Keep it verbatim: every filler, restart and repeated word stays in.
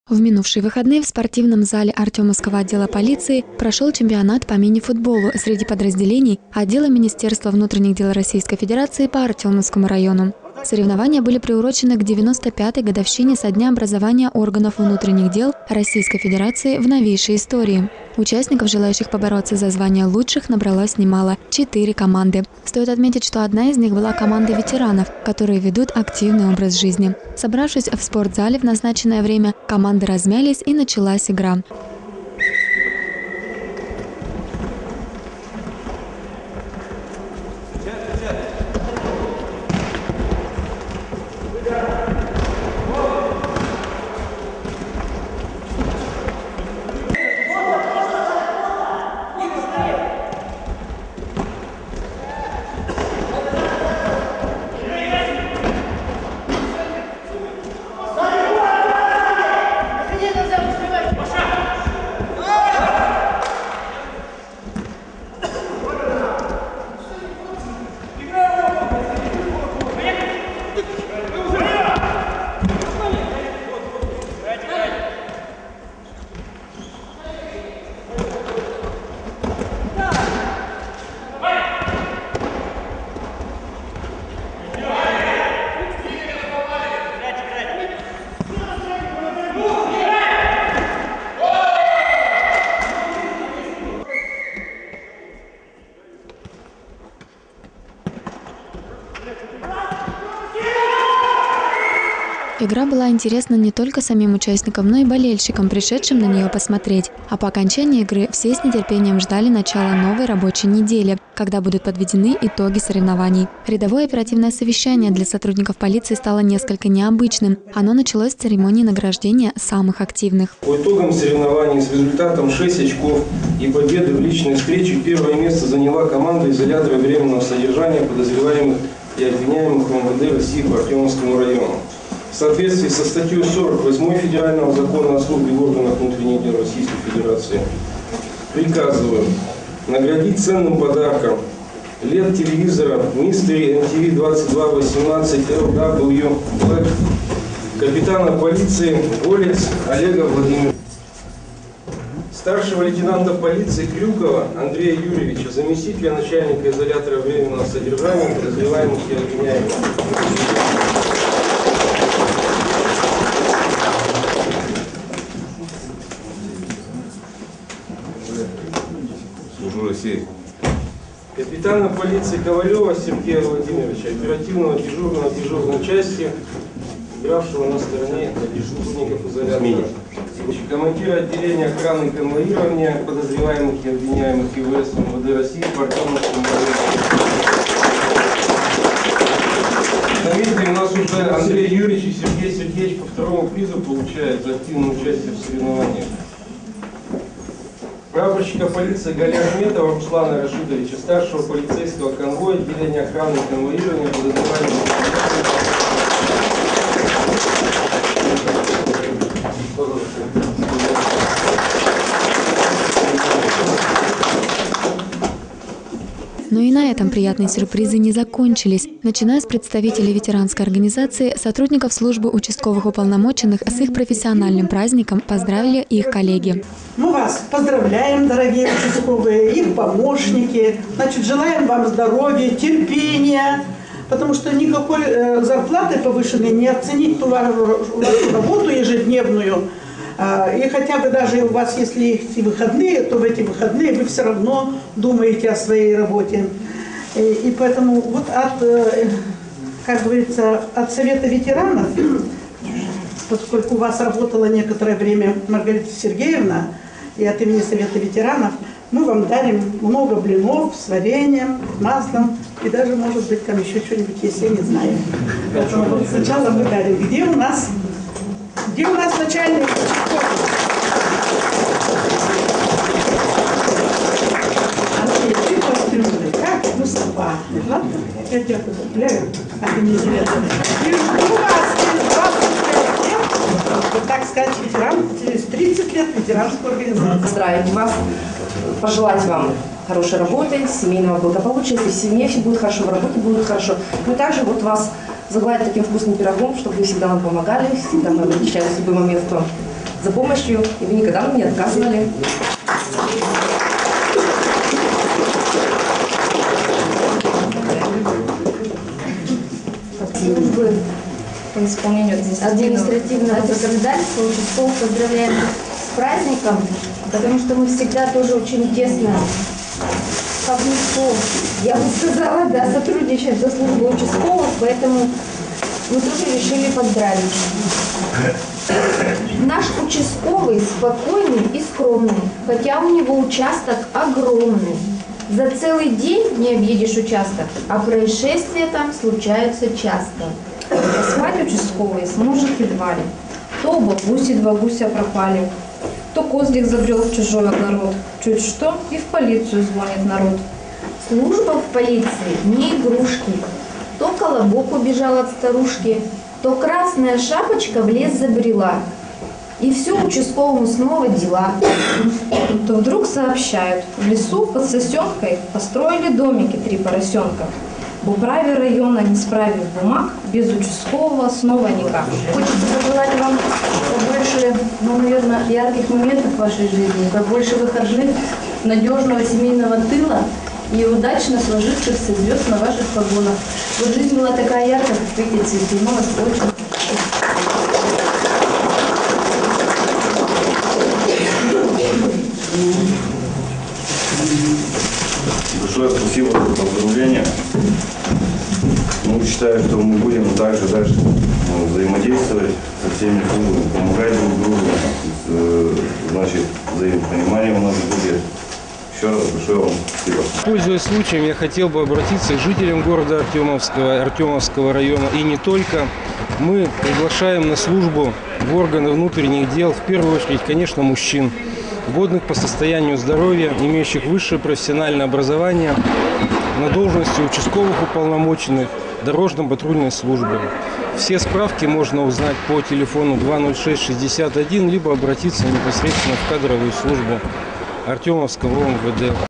В минувшие выходные в спортивном зале Артемовского отдела полиции прошел чемпионат по мини-футболу среди подразделений отдела Министерства внутренних дел Российской Федерации по Артемовскому району. Соревнования были приурочены к девяносто пятой годовщине со дня образования органов внутренних дел Российской Федерации в новейшей истории. Участников, желающих побороться за звание лучших, набралось немало – четыре команды. Стоит отметить, что одна из них была командой ветеранов, которые ведут активный образ жизни. Собравшись в спортзале в назначенное время, команды размялись и началась игра. Игра была интересна не только самим участникам, но и болельщикам, пришедшим на нее посмотреть. А по окончании игры все с нетерпением ждали начала новой рабочей недели, когда будут подведены итоги соревнований. Рядовое оперативное совещание для сотрудников полиции стало несколько необычным. Оно началось с церемонии награждения самых активных. По итогам соревнований с результатом шесть очков и победы в личной встрече первое место заняла команда изолятора временного содержания подозреваемых и обвиняемых в эм вэ дэ России по Артемовскому району. В соответствии со статьей сорок восьмой Федерального закона о службе в органах внутренних дел Российской Федерации приказываю наградить ценным подарком лет телевизора Mystery эм ти ви двадцать два восемнадцать эл дабл ю Black капитана полиции Голец Олега Владимировича, старшего лейтенанта полиции Крюкова Андрея Юрьевича, заместителя начальника изолятора временного содержания подозреваемых и обвиняемых. Служу России. Капитана полиции Ковалева Сергея Владимировича, оперативного дежурного дежурной части, игравшего на стороне сотрудников изолятора. Командира отделения охраны и конвоирования подозреваемых и обвиняемых и вэ эс эм вэ дэ России по Артемовскому району. Заметьте, у нас уже Андрей Юрьевич и Сергей Сергеевич по второму призу получают за активное участие в соревнованиях. Прапорщика полиции Гали Ахметова Руслана Рашидовича, старшего полицейского конвоя отделения охраны и конвоирования подозреваемых. Но и на этом приятные сюрпризы не закончились. Начиная с представителей ветеранской организации, сотрудников службы участковых уполномоченных с их профессиональным праздником поздравили их коллеги. Мы вас поздравляем, дорогие участковые, их помощники. Значит, желаем вам здоровья, терпения, потому что никакой э, зарплаты повышенной не оценить ту вашу работу ежедневную. И хотя бы даже у вас, если есть выходные, то в эти выходные вы все равно думаете о своей работе. И поэтому вот от, как говорится, от Совета ветеранов, поскольку у вас работала некоторое время Маргарита Сергеевна, и от имени Совета ветеранов, мы вам дарим много блинов с вареньем, маслом, и даже, может быть, там еще что-нибудь есть, я не знаю. Поэтому вот сначала мы дарим. Где у нас... Где у нас начальник участковый? Андрей, ты пострюмный, как Мустафа. Ладно? Я тебя поздравляю. А ты не известна. И у вас через двадцать лет, вот так сказать, ветеран, через тридцать лет ветеранскую организацию. Поздравить вас, пожелать вам хорошей работы, семейного благополучия, если в семье все будет хорошо, в работе будет хорошо. Мы также вот вас загладить таким вкусным пирогом, чтобы вы всегда нам помогали, всегда мы обращались в любой момент к вам за помощью, и вы никогда мне не отказывали. Службы по исполнению административного законодательства участковых поздравляем с праздником, потому что мы всегда тоже очень тесно, как никто, я бы сказала, да, сотрудничаем со службой участковых, поэтому мы тоже решили поздравить. Наш участковый спокойный и скромный, хотя у него участок огромный. За целый день не объедешь участок, а происшествия там случаются часто. Спать участковый сможет едва ли. То оба гуси, два гуся пропали, то козлик забрел в чужой огород. Чуть что, и в полицию звонит народ. Служба в полиции не игрушки. То колобок убежал от старушки, то красная шапочка в лес забрела. И все участковому снова дела. То вдруг сообщают, в лесу под сосенкой построили домики три поросенка. В управе района, не справив бумаг, без участкового снова никак. Хочется пожелать вам побольше, ну, наверное, ярких моментов в вашей жизни, побольше выходных, надежного семейного тыла и удачно сложившихся звезд на ваших погонах. Вот жизнь была такая яркая, как эти цветы. Мы вас очень... Большое спасибо за поздравления. Ну, считаю, что мы будем также дальше ну, взаимодействовать со всеми службами, помогать друг другу. Э, значит, взаимопонимание у нас будет. Еще раз большое вам спасибо. Пользуясь случаем, я хотел бы обратиться к жителям города Артемовского, Артемовского района и не только. Мы приглашаем на службу в органы внутренних дел, в первую очередь, конечно, мужчин, годных по состоянию здоровья, имеющих высшее профессиональное образование, на должности участковых уполномоченных дорожно-патрульной службы. Все справки можно узнать по телефону два ноль шесть шестьдесят один, либо обратиться непосредственно в кадровую службу Артемовского ОМВД.